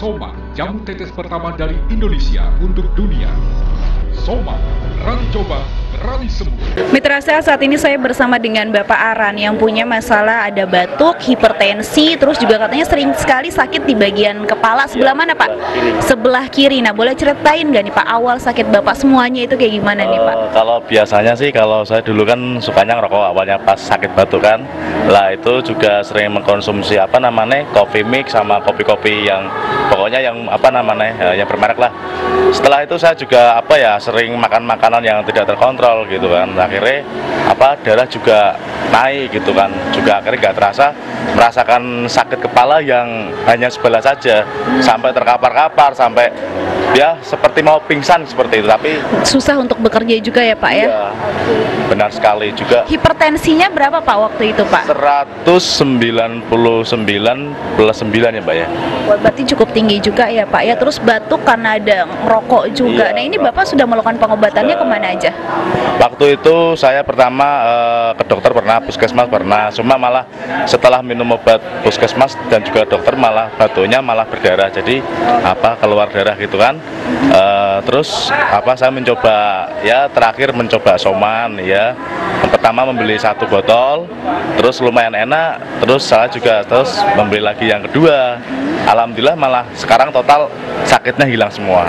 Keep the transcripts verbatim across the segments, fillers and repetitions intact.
Soma, jamu tetes pertama dari Indonesia untuk dunia. Soma, berani coba, berani sembuh. Mitra Sehat, saat ini saya bersama dengan Bapak Aran yang punya masalah ada batuk, hipertensi, terus juga katanya sering sekali sakit di bagian kepala. Sebelah mana Pak? Sebelah kiri. Nah, boleh ceritain nggak nih Pak, awal sakit Bapak semuanya itu kayak gimana nih Pak? Uh, kalau biasanya sih, kalau saya dulu kan sukanya ngerokok awalnya pas sakit batuk kan. Lah itu juga sering mengkonsumsi apa namanya coffee mix sama kopi-kopi yang pokoknya yang apa namanya uh, yang bermerek lah. Setelah itu saya juga apa ya sering makan makanan yang tidak terkontrol gitu kan, akhirnya apa darah juga naik gitu kan, juga akhirnya nggak terasa merasakan sakit kepala yang hanya sebelah saja sampai terkapar-kapar, sampai ya seperti mau pingsan seperti itu. Tapi susah untuk bekerja juga ya Pak ya? Iya, benar sekali juga. Hipertensinya berapa Pak waktu itu Pak? seratus sembilan puluh sembilan plus sembilan ya Mbak ya. Wah, berarti cukup tinggi juga ya Pak ya. Terus batuk karena ada merokok juga. Iya, Nah ini Bapak sudah melakukan pengobatannya kemana aja? Waktu itu saya pertama uh, ke dokter pernah, puskesmas pernah, cuma malah setelah minum obat puskesmas dan juga dokter malah batuknya malah berdarah, jadi apa keluar darah gitu kan. Uh, terus apa saya mencoba ya terakhir mencoba Soman ya. Yang pertama membeli satu botol, terus lumayan enak, terus saya juga terus membeli lagi yang kedua. Alhamdulillah malah sekarang total sakitnya hilang semua.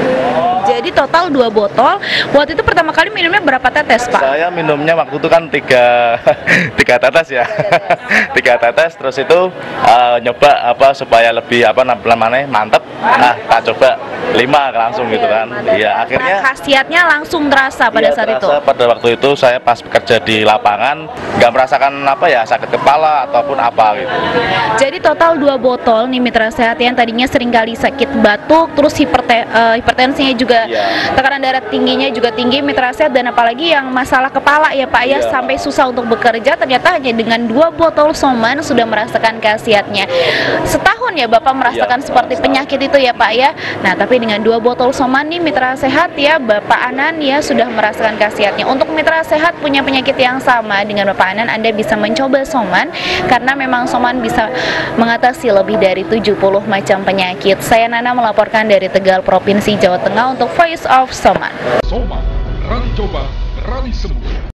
Jadi total dua botol. Waktu itu pertama kali minumnya berapa tetes Pak? Saya minumnya waktu itu kan tiga tiga tetes ya, tiga tetes. Terus itu uh, nyoba apa supaya lebih apa namanya mantep. Nah, tak coba lima langsung gitu kan. Iya, akhirnya. Nah, khasiatnya langsung terasa pada Iya, saat terasa itu. Pada waktu itu saya pas bekerja di lapangan nggak merasakan apa ya sakit kepala ataupun apa gitu. Jadi total dua botol nih Mitra Sehat yang tadinya sering kali sakit batuk, terus hiperte, uh, hipertensinya juga, Iya. tekanan darah tingginya juga tinggi Mitra Sehat, dan apalagi yang masalah kepala ya Pak ya, Iya. sampai susah untuk bekerja. Ternyata hanya dengan dua botol Soman sudah merasakan khasiatnya. Setahun ya Bapak merasakan Iya, seperti penyakit itu ya Pak ya. Nah tapi dengan dua botol Soman nih Mitra Sehat ya, Bapak Anan ya sudah merasakan khasiatnya. Untuk Mitra Sehat punya penyakit yang sama dengan Bapak Anan, Anda bisa mencoba Soman karena memang Soman bisa mengatasi lebih dari tujuh puluh macam penyakit. Saya Nana melaporkan dari Tegal, Provinsi Jawa Tengah untuk Voice of Soman. Soma, berani coba, berani sembuh.